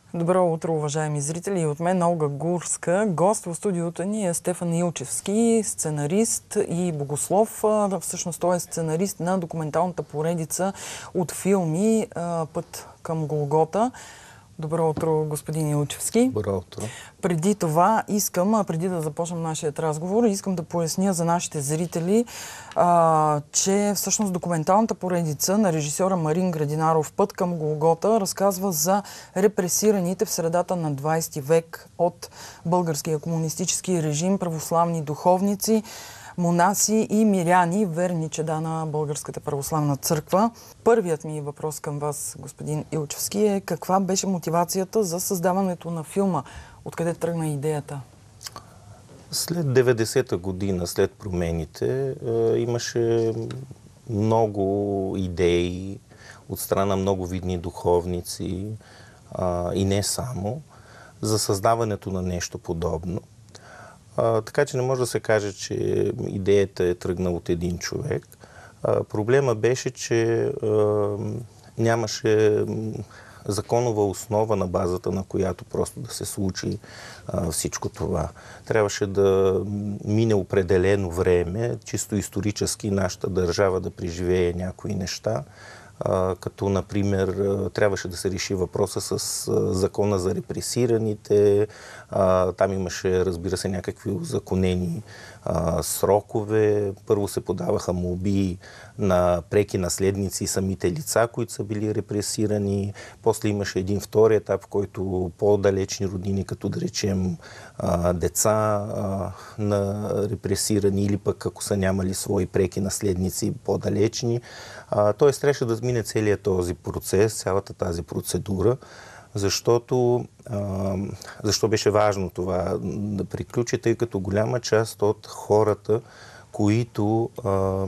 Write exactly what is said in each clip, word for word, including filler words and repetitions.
Добро утро, уважаеми зрители. От мен Олга Гурска. Гост в студиото ни е Стефан Илчевски, сценарист и богослов. Всъщност той е сценарист на документалната поредица от филми "Път към Голгота". Добро утро, господин Илчевски. Добро утро. Преди това искам, преди да започнем нашият разговор, искам да поясня за нашите зрители, а, че всъщност документалната поредица на режисьора Марин Градинаров "Път към Голгота" разказва за репресираните в средата на двайсети век от българския комунистически режим православни духовници, монаси и миряни, верни чеда на Българската православна църква. Първият ми въпрос към вас, господин Илчевски, е: каква беше мотивацията за създаването на филма? Откъде тръгна идеята? След деветдесета година, след промените, имаше много идеи от страна на много видни духовници и не само за създаването на нещо подобно. А, така че не може да се каже, че идеята е тръгнала от един човек. А, проблема беше, че а, нямаше законова основа, на базата на която просто да се случи а, всичко това. Трябваше да мине определено време, чисто исторически нашата държава да преживее някои неща, Uh, като, например, uh, трябваше да се реши въпроса с uh, закона за репресираните. Uh, там имаше, разбира се, някакви узаконени uh, срокове. Първо се подаваха молби на преки наследници и самите лица, които са били репресирани. После имаше един втори етап, в който по-далечни роднини, като да речем uh, деца uh, на репресирани, или пък ако са нямали свои преки наследници по-далечни. Uh, Тоест трябваше да мине целият този процес, цялата тази процедура, защото а, защо беше важно това да приключи, тъй като голяма част от хората, които а,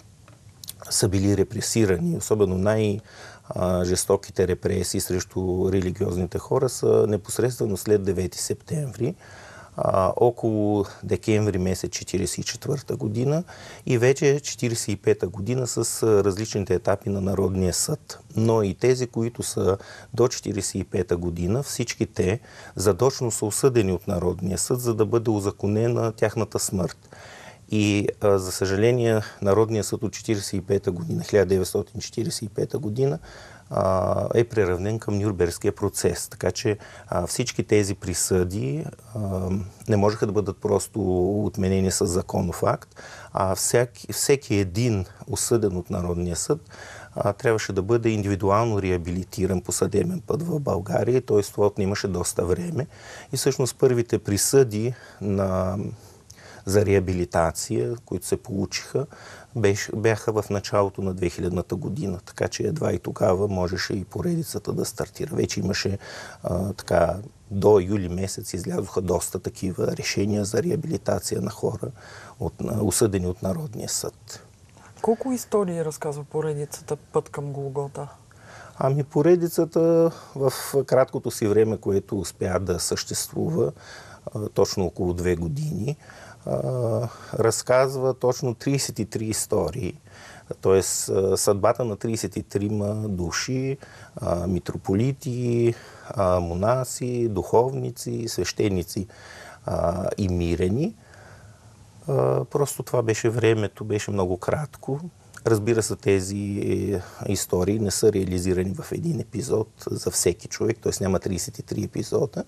са били репресирани, особено най-жестоките репресии срещу религиозните хора, са непосредствено след девети септември. А, около декември месец четирийсет и четвърта година и вече четирийсет и пета година с различните етапи на Народния съд. Но и тези, които са до четирийсет и пета година, всички те задочно са осъдени от Народния съд, за да бъде узаконена тяхната смърт. И а, за съжаление, Народния съд от четирийсет и пета година, хиляда деветстотин четирийсет и пета година, а, е приравнен към Нюрнбергския процес. Така че а, всички тези присъди а, не можеха да бъдат просто отменени с законов акт, а всеки, всеки един осъден от Народния съд а, трябваше да бъде индивидуално реабилитиран по съдебен път в България, т.е. това отнемаше доста време. И всъщност първите присъди на за реабилитация, които се получиха, бяха в началото на две хилядната година. Така че едва и тогава можеше и поредицата да стартира. Вече имаше а, така, до юли месец излязоха доста такива решения за реабилитация на хора, от, осъдени от Народния съд. Колко истории разказва поредицата "Път към Голгота"? Ами поредицата в краткото си време, което успя да съществува, а, точно около две години, Uh, разказва точно трийсет и три истории, т.е. съдбата на трийсет и трима души, uh, митрополити, uh, монаси, духовници, свещеници uh, и мирени. Uh, просто това беше времето, беше много кратко. Разбира се, тези истории не са реализирани в един епизод за всеки човек, т.е. няма трийсет и три епизода.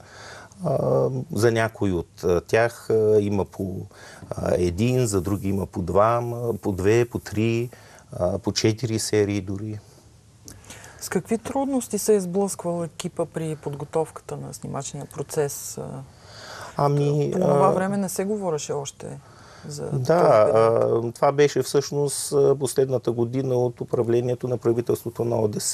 За някои от тях има по един, за други има по два, по две, по три, по четири серии дори. С какви трудности се е сблъсквал екипа при подготовката на снимачния процес? Ами, по това време не се говореше още за да, това. Това беше всъщност последната година от управлението на правителството на ОДС.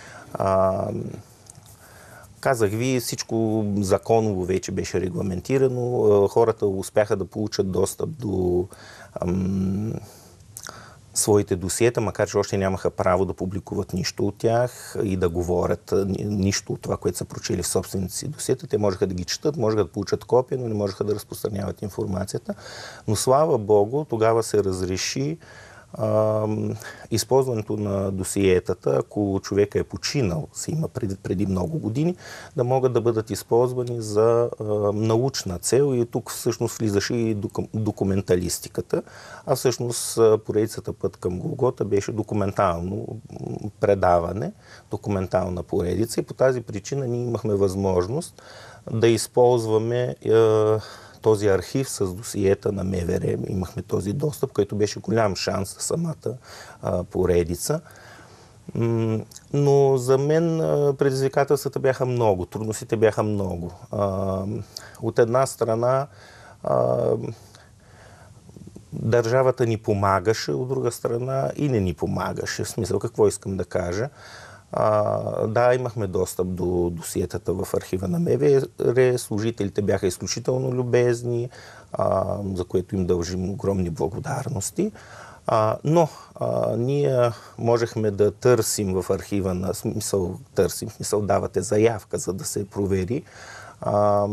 Казах ви, всичко законово вече беше регламентирано. Хората успяха да получат достъп до ам, своите досиета, макар че още нямаха право да публикуват нищо от тях и да говорят нищо от това, което са прочели в собствените си досиета. Те можеха да ги четат, можеха да получат копия, но не можеха да разпространяват информацията. Но слава Богу, тогава се разреши А, използването на досиетата, ако човека е починал, си има преди, преди много години, да могат да бъдат използвани за а, научна цел и тук всъщност влизаше и документалистиката, а всъщност поредицата Път към Голгота беше документално предаване, документална поредица и по тази причина ние имахме възможност да използваме а, този архив с досиета на МВР. Имахме този достъп, който беше голям шанс за самата а, поредица. М- но за мен а, предизвикателствата бяха много, трудностите бяха много. А, от една страна а, държавата ни помагаше, от друга страна и не ни помагаше. В смисъл, какво искам да кажа? А, да, имахме достъп до досиетата в архива на МВР, служителите бяха изключително любезни, а, за което им дължим огромни благодарности. А, но а, ние можехме да търсим в архива на смисъл, търсим, смисъл давате заявка, за да се провери а,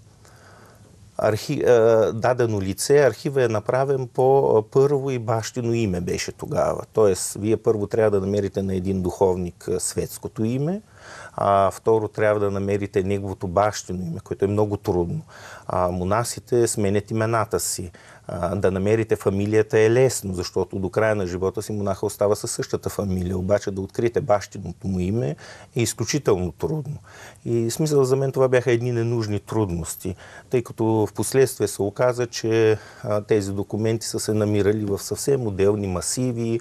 Архи... дадено лице, архива е направен по първо и бащино име беше тогава. Тоест, вие първо трябва да намерите на един духовник светското име, а второ трябва да намерите неговото бащино име, което е много трудно. А, монасите сменят имената си. А, да намерите фамилията е лесно, защото до края на живота си монаха остава със същата фамилия. Обаче да откриете бащиното му име е изключително трудно. И смисъл за мен това бяха едни ненужни трудности, тъй като в последствие се оказа, че а, тези документи са се намирали в съвсем отделни масиви,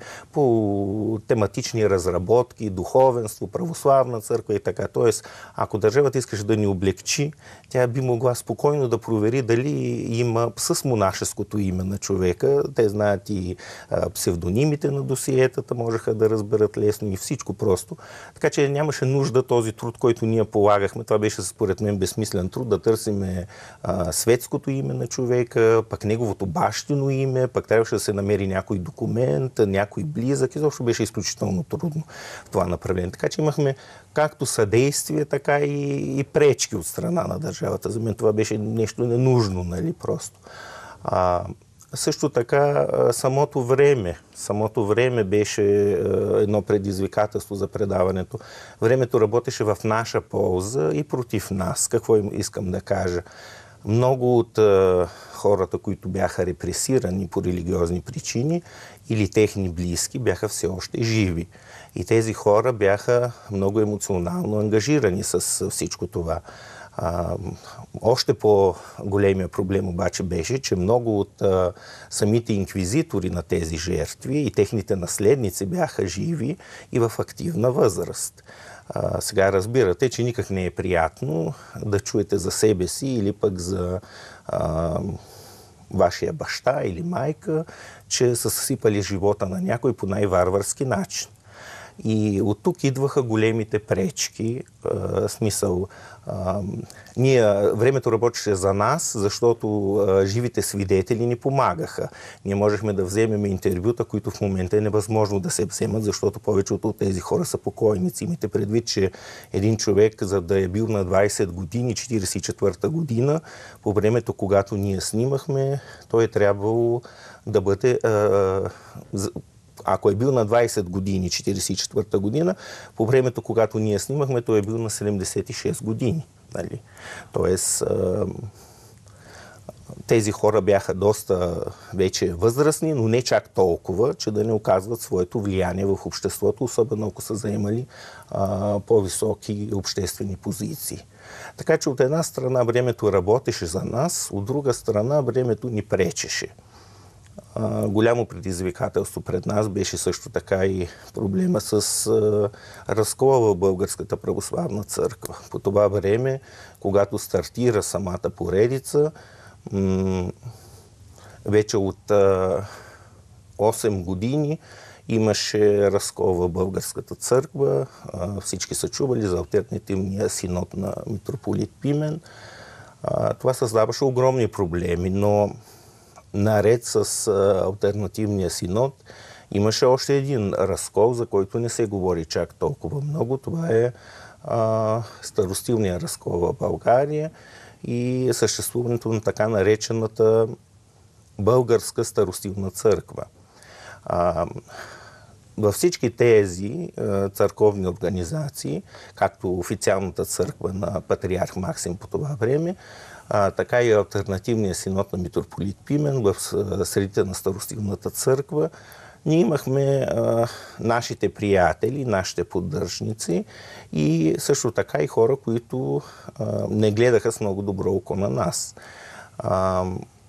по тематични разработки, духовенство, православна църква и така. Тоест, ако държавата искаше да ни облегчи, тя би могла спокойно да провери дали има с монашеското име на човека. Те знаят и а, псевдонимите на досиетата, можеха да разберат лесно и всичко просто. Така че нямаше нужда този труд, който ние полагахме. Това беше според мен безсмислен труд, да търсиме а, светското име на човека, пък неговото бащино име, пък трябваше да се намери някой документ, някой близък. Изобщо беше изключително трудно в това направление. Така че имахме както съдействие, така и, и пречки от страна на държавата. За мен това беше нещо ненужно, нали, просто. А, също така самото време. Самото време беше едно предизвикателство за предаването. Времето работеше в наша полза и против нас. Какво искам да кажа? Много от а, хората, които бяха репресирани по религиозни причини или техни близки, бяха все още живи. И тези хора бяха много емоционално ангажирани с всичко това. А, още по-големия проблем обаче беше, че много от а, самите инквизитори на тези жертви и техните наследници бяха живи и в активна възраст. А, сега разбирате, че никак не е приятно да чуете за себе си или пък за а, вашия баща или майка, че са съсипали живота на някой по най-варварски начин. И от тук идваха големите пречки, а, смисъл. А, ние, времето работеше за нас, защото а, живите свидетели ни помагаха. Ние можехме да вземем интервюта, които в момента е невъзможно да се вземат, защото повечето от тези хора са покойници. Имайте предвид, че един човек, за да е бил на двайсет години, четирийсет и четвърта година, по времето, когато ние снимахме, той е трябвало да бъде... А, Ако е бил на двайсет години, четирийсет и четвърта година, по времето, когато ние снимахме, той е бил на седемдесет и шест години. Нали? Тоест, тези хора бяха доста вече възрастни, но не чак толкова, че да не оказват своето влияние в обществото, особено ако са заемали а, по-високи обществени позиции. Така че от една страна времето работеше за нас, от друга страна времето ни пречеше. Uh, голямо предизвикателство пред нас беше също така и проблема с uh, разкола в Българската православна църква. По това време, когато стартира самата поредица, м- вече от uh, осем години имаше разкол в Българската църква. Uh, всички са чували за алтернативния синод на митрополит Пимен. Uh, това създаваше огромни проблеми, но наред с а, алтернативния синод, имаше още един разкол, за който не се говори чак толкова много. Това е а, старостилния разкол в България и съществуването на така наречената Българска старостилна църква. А, във всички тези а, църковни организации, както официалната църква на патриарх Максим по това време, а, така и алтернативния синод на митрополит Пимен в средите на Старостилната църква, ние имахме а, нашите приятели, нашите поддръжници и също така и хора, които а, не гледаха с много добро око на нас. А,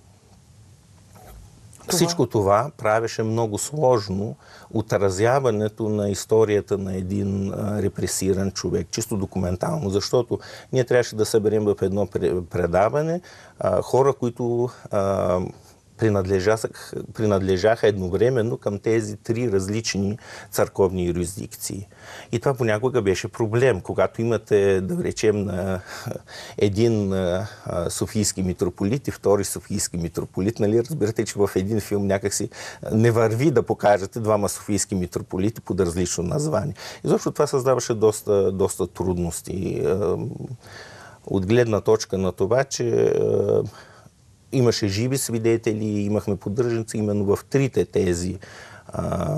това... Всичко това правеше много сложно отразяването на историята на един а, репресиран човек, чисто документално, защото ние трябваше да съберем в едно предаване а, хора, които а, Принадлежаха, принадлежаха едновременно към тези три различни църковни юрисдикции. И това понякога беше проблем. Когато имате, да речем, един софийски митрополит и втори софийски митрополит, нали, разбирате, че в един филм някакси не върви да покажете двама софийски митрополити под различно название. Изобщо това създаваше доста, доста трудности. От гледна точка на това, че имаше живи свидетели, имахме поддръжници именно в трите тези а,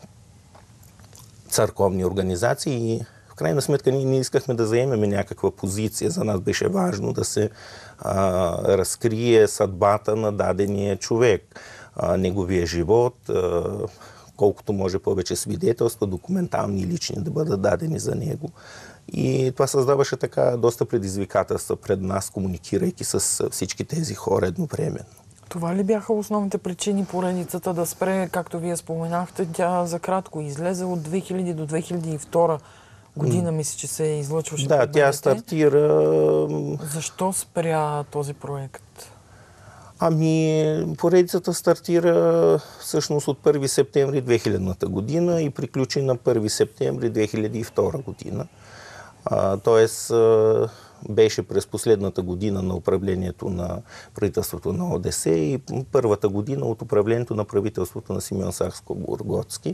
църковни организации. И в крайна сметка ние не искахме да заемем някаква позиция. За нас беше важно да се а, разкрие съдбата на дадения човек, а, неговия живот, а, колкото може повече свидетелства, документални и лични да бъдат дадени за него. И това създаваше така доста предизвикателства пред нас, комуникирайки с всички тези хора едновременно. Това ли бяха основните причини поредицата да спре, както вие споменахте, тя за кратко излезе от две хиляди до две хиляди и втора година, мисля, че се излъчваше. Да, тя стартира... Защо спря този проект? Ами, поредицата стартира всъщност от първи септември две хилядната година и приключи на първи септември две хиляди и втора година. Тоест, беше през последната година на управлението на правителството на ОДС и първата година от управлението на правителството на Симеон Сакскобургготски.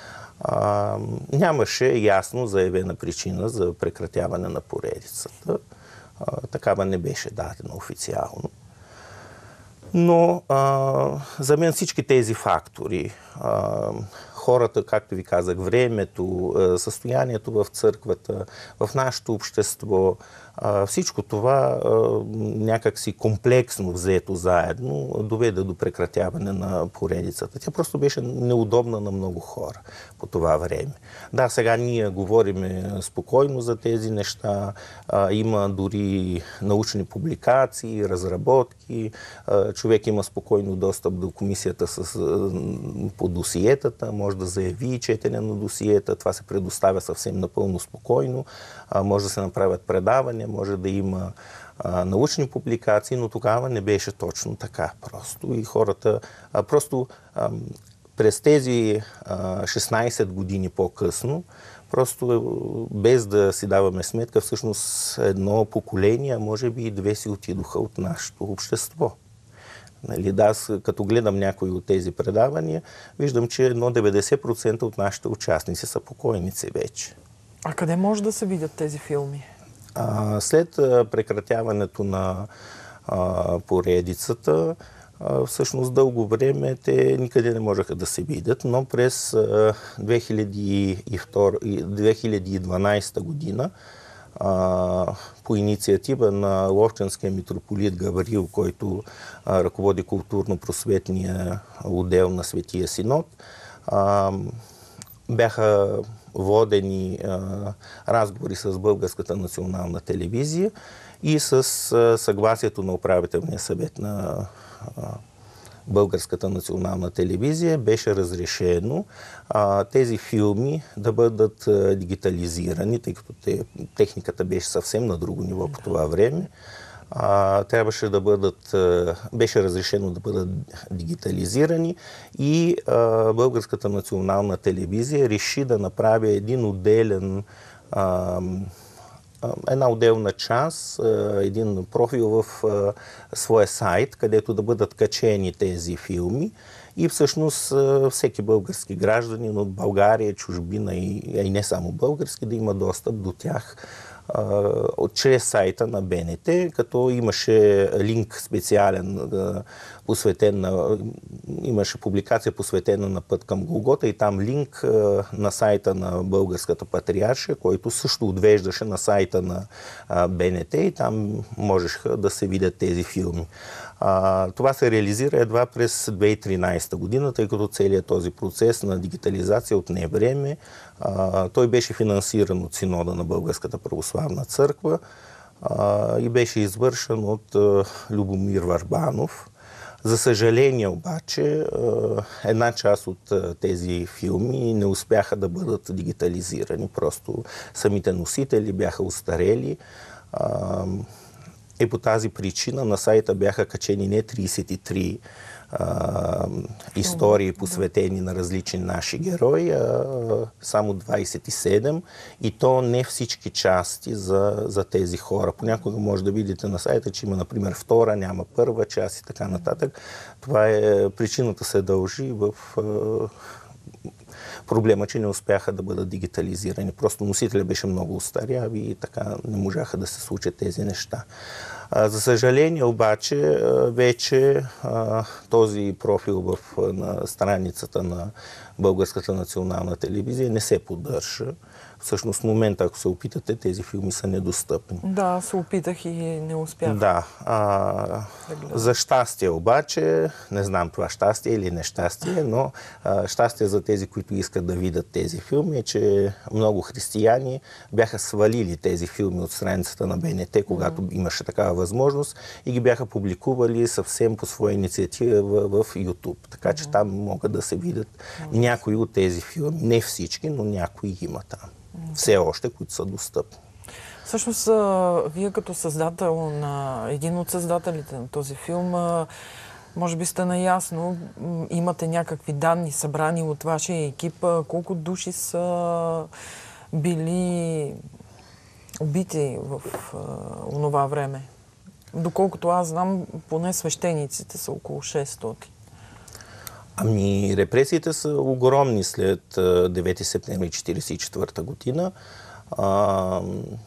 Нямаше ясно заявена причина за прекратяване на поредицата. Такава не беше дадена официално. Но а, за мен всички тези фактори, а, хората, както ви казах, времето, състоянието в църквата, в нашето общество, всичко това някак си комплексно взето заедно доведе до прекратяване на поредицата. Тя просто беше неудобна на много хора по това време. Да, сега ние говорим спокойно за тези неща. Има дори научни публикации, разработки. Човек има спокойно достъп до комисията с, по досиетата, може да заяви четене на досиета. Това се предоставя съвсем напълно спокойно. Може да се направят предавания, може да има а, научни публикации, но тогава не беше точно така просто. И хората а, просто а, през тези а, шестнайсет години по-късно, просто без да си даваме сметка, всъщност едно поколение, а може би и две си отидоха от нашето общество. Нали, да, аз като гледам някои от тези предавания, виждам, че едно деветдесет процента от нашите участници са покойници вече. А къде може да се видят тези филми? А, след а, прекратяването на а, поредицата, а, всъщност дълго време те никъде не можеха да се видят, но през а, две хиляди и дванайсета година а, по инициатива на ловчанския митрополит Гаврил, който а, ръководи културно-просветния отдел на Светия Синод, а, бяха водени а, разговори с Българската национална телевизия и с а, съгласието на управителния съвет на а, Българската национална телевизия беше разрешено а, тези филми да бъдат а, дигитализирани, тъй като те, техниката беше съвсем на друго ниво по това време. А, трябваше да бъдат, а, беше разрешено да бъдат дигитализирани и а, Българската национална телевизия реши да направи един отделен, а, една отделна част, един профил в а, своя сайт, където да бъдат качени тези филми и всъщност а, всеки български гражданин от България, чужбина и, и не само български да има достъп до тях чрез сайта на Б Н Т, като имаше линк специален, посветен на, имаше публикация посветена на Път към Голгота и там линк на сайта на Българската патриаршия, който също отвеждаше на сайта на Б Н Т и там можеха да се видят тези филми. А, това се реализира едва през две хиляди и тринадесета година, тъй като целият този процес на дигитализация отне време. А, той беше финансиран от Синода на Българската православна църква а, и беше извършен от а, Любомир Върбанов. За съжаление обаче, една част от тези филми не успяха да бъдат дигитализирани. Просто самите носители бяха устарели. И по тази причина на сайта бяха качени не тридесет и три а, истории, посветени на различни наши герои, а само двадесет и седем. И то не всички части за, за тези хора. Понякога може да видите на сайта, че има, например, втора, няма първа част и така нататък. Това е, причината се дължи в а, проблема, че не успяха да бъдат дигитализирани. Просто носителят беше много устаряв и така не можаха да се случат тези неща. А, за съжаление обаче, вече а, този профил в на страницата на Българската национална телевизия не се поддържа. Всъщност в момента, ако се опитате, тези филми са недостъпни. Да, се опитах и не успях. Да. А, за щастие обаче, не знам това щастие или нещастие, но а, щастие за тези, които искат да видят тези филми е, че много християни бяха свалили тези филми от страницата на Б Н Т, когато mm-hmm. имаше такава възможност и ги бяха публикували съвсем по своя инициатива в, в YouTube. Така че mm-hmm. там могат да се видят mm-hmm. някои от тези филми. Не всички, но някои има там. Все още, които са достъпни. Всъщност, вие като създател на един от създателите на този филм, може би сте наясно, имате някакви данни събрани от вашия екип, колко души са били убити в онова време. Доколкото аз знам, поне свещениците са около шестстотин. Ами, репресиите са огромни след девети септември четиридесет и четвърта година. А,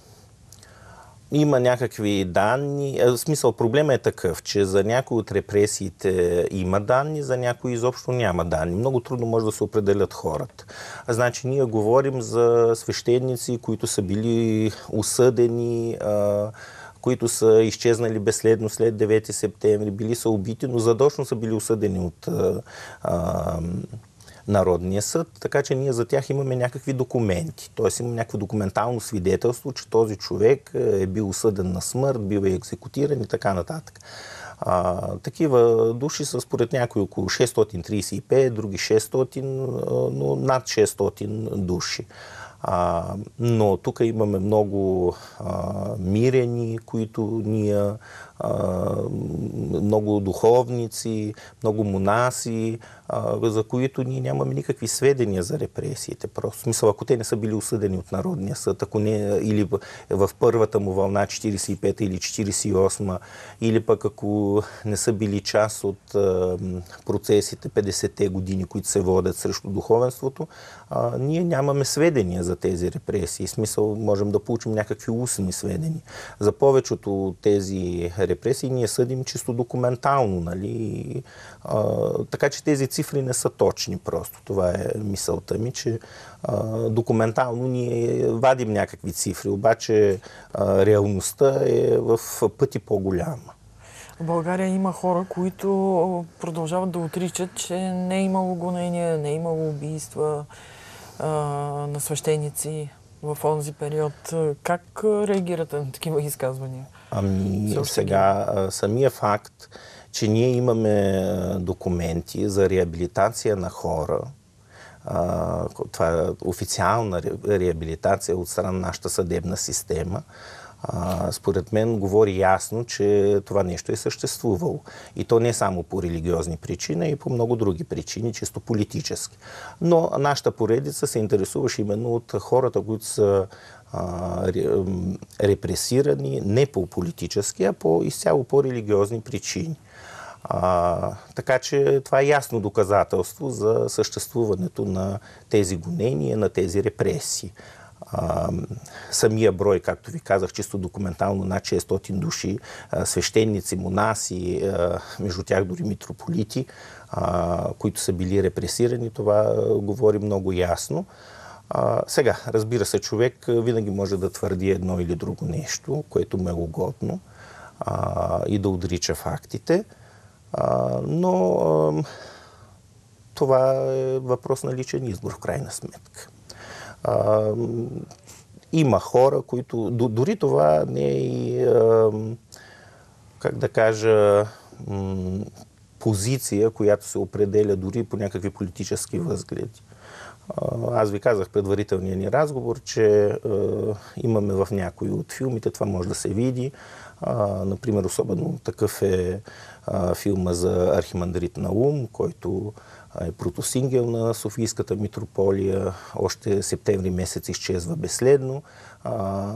има някакви данни. В смисъл, проблема е такъв, че за някои от репресиите има данни, за някои изобщо няма данни. Много трудно може да се определят хората. А, значи, ние говорим за свещеници, които са били осъдени, а, които са изчезнали безследно след девети септември, били са убити, но задочно са били осъдени от а, а, Народния съд, така че ние за тях имаме някакви документи. Тоест има някакво документално свидетелство, че този човек е бил осъден на смърт, бил е екзекутиран и така нататък. А, такива души са според някои около шестстотин тридесет и пет, други шестстотин, но над шестстотин души. А, но тук имаме много а, мирени, които ние, а, много духовници, много монаси, а, за които ние нямаме никакви сведения за репресиите. Просто, в смисъл, ако те не са били осъдени от Народния съд, ако не, или в първата му вълна четиридесет и пета или четиридесет и осма, или пък ако не са били част от а, процесите петдесетте години, които се водят срещу духовенството, а, ние нямаме сведения за тези репресии. В смисъл, можем да получим някакви устни сведения. За повечето от тези репресии ние съдим чисто документално, нали? А, така че тези цифри не са точни просто. Това е мисълта ми, че а, документално ние вадим някакви цифри, обаче а, реалността е в пъти по-голяма. В България има хора, които продължават да отричат, че не е имало гонения, не е имало убийства а, на свещеници в онзи период. Как реагирате на такива изказвания? Ами сега самия факт, че ние имаме документи за реабилитация на хора, това е официална реабилитация от страна на нашата съдебна система, според мен говори ясно, че това нещо е съществувало. И то не само по религиозни причини, а и по много други причини, чисто политически. Но нашата поредица се интересуваше именно от хората, които са репресирани не по политически, а по изцяло по религиозни причини. А, така че това е ясно доказателство за съществуването на тези гонения, на тези репресии. А, самия брой, както ви казах, чисто документално над шестстотин души, а, свещеници, монаси, а, между тях дори митрополити, а, които са били репресирани, това а, говори много ясно. А, сега, разбира се, човек винаги може да твърди едно или друго нещо, което му е угодно, а, и да отрича фактите, а, но а, това е въпрос на личен избор в крайна сметка. А, има хора, които... Дори това не е и, а, как да кажа, м, позиция, която се определя дори по някакви политически възгледи. Аз ви казах предварителния ни разговор, че е, имаме в някои от филмите, това може да се види. А, например, особено такъв е е филма за архимандрит Наум, който е протосингел на Софийската митрополия. Още септември месец изчезва безследно. А,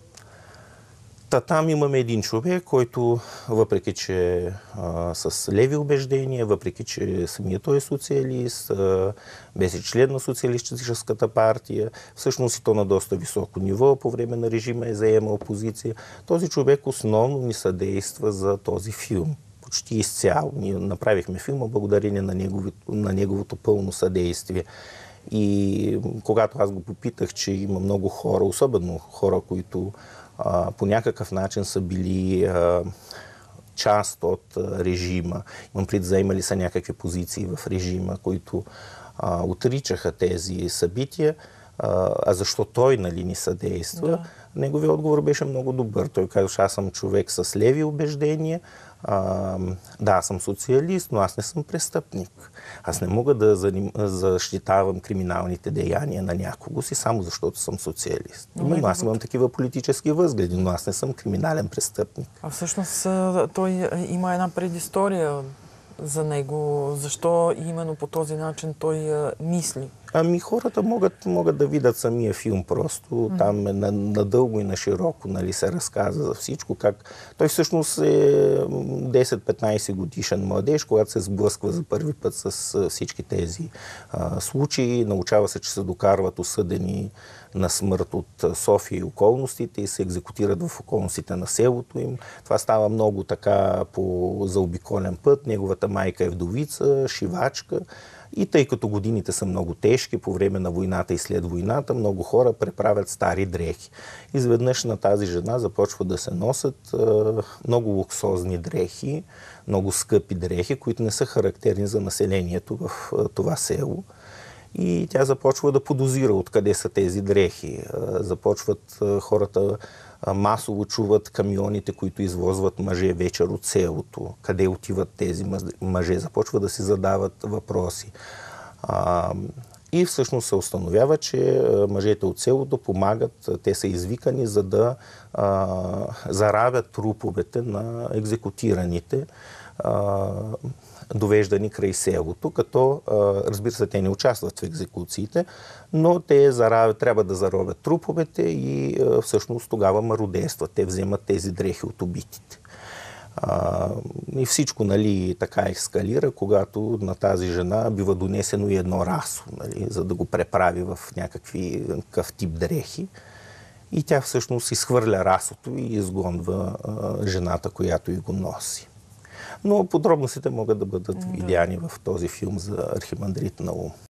Та там имаме един човек, който, въпреки че а, с леви убеждения, въпреки че самият той е социалист, а, беше член на социалистическата партия, всъщност и то на доста високо ниво по време на режима е заемал позиция. Този човек основно ни съдейства за този филм. Почти изцяло. Ние направихме филма благодарение на, негови, на неговото пълно съдействие. И когато аз го попитах, че има много хора, особено хора, които а, по някакъв начин са били а, част от а, режима, имам пред заемали са някакви позиции в режима, които а, отричаха тези събития, а, а защо той, нали, ни съдейства? Да. Неговият отговор беше много добър. Той казва, аз съм човек с леви убеждения, А, да, аз съм социалист, но аз не съм престъпник. Аз не мога да защитавам криминалните деяния на някого си, само защото съм социалист. Но аз имам такива политически възгледи, но аз не съм криминален престъпник. А всъщност той има една предистория за него. Защо именно по този начин той мисли? Ами хората могат, могат да видят самия филм просто. Mm-hmm. Там е надълго и на широко, нали, се разказа за всичко. Как... Той всъщност е десет-петнайсет годишен младеж, когато се сблъсква за първи път с всички тези а, случаи. Научава се, че се докарват осъдени на смърт от София и околностите и се екзекутират в околностите на селото им. Това става много така по заобиколен път. Неговата майка е вдовица, шивачка. И тъй като годините са много тежки по време на войната и след войната, много хора преправят стари дрехи. Изведнъж на тази жена започват да се носят е, много луксозни дрехи, много скъпи дрехи, които не са характерни за населението в е, това село. И тя започва да подозира откъде са тези дрехи. Е, започват е, хората е, масово чуват камионите, които извозват мъже вечер от селото. Къде отиват тези мъже? Започва да си задават въпроси. А, и всъщност се установява, че мъжете от селото помагат, те са извикани, за да а, заравят труповете на екзекутираните, а, довеждани край селото, като, а, разбира се, те не участват в екзекуциите, но те заравят, трябва да заровят труповете и а, всъщност тогава мародерстват. Те вземат тези дрехи от убитите. А, и всичко, нали, така ескалира, когато на тази жена бива донесено и едно расо, нали, за да го преправи в някакви такъв тип дрехи. И тя всъщност изхвърля расото и изгонва а, жената, която и го носи. Но подробностите могат да бъдат видяни в този филм за архимандрит Наум.